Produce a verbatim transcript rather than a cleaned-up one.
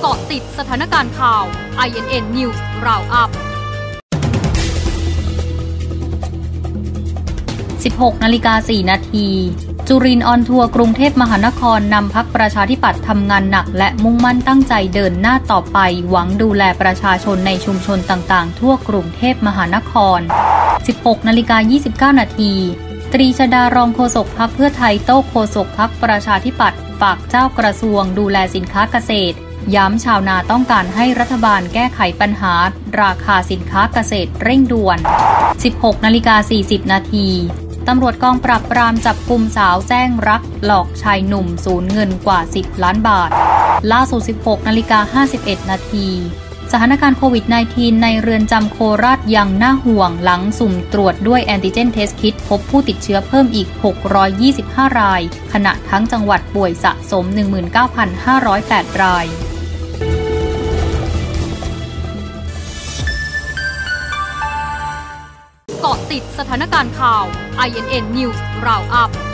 าะติดสถานการณ์ข่าว ไอ เอ็น เอ็น News Roundup สิบหกนาฬิกาสี่นาทีจุรินทร์ออนทัวร์กรุงเทพมหานครนำพรรคประชาธิปัตย์ทำงานหนักและมุ่งมั่นตั้งใจเดินหน้าต่อไปหวังดูแลประชาชนในชุมชนต่างๆทั่วกรุงเทพมหานคร สิบหกนาฬิกายี่สิบเก้านาทีตรีชฎารองโฆษกพรรคเพื่อไทยโต้โฆษกพรรคประชาธิปัตย์ฝากเจ้ากระทรวงดูแลสินค้าเกษตรย้ำชาวนาต้องการให้รัฐบาลแก้ไขปัญหาราคาสินค้าเกษตรเร่งด่วน สิบหกนาฬิกาสี่สิบนาทีตำรวจกองปราบปรามจับกุมสาวแจ้งรักหลอกชายหนุ่มสูญเงินกว่าสิบล้านบาทล่าสุด สิบหกนาฬิกาห้าสิบเอ็ดนาทีสถานการณ์โควิด สิบเก้า ในเรือนจำโคราชยังน่าห่วงหลังสุ่มตรวจด้วยแอนติเจนเทสคิทพบผู้ติดเชื้อเพิ่มอีกหกร้อยยี่สิบห้ารายขณะทั้งจังหวัดป่วยสะสม หนึ่งหมื่นเก้าพันห้าร้อยแปด รายเกาะติดสถานการณ์ข่าว ไอ เอ็น เอ็น News Roundup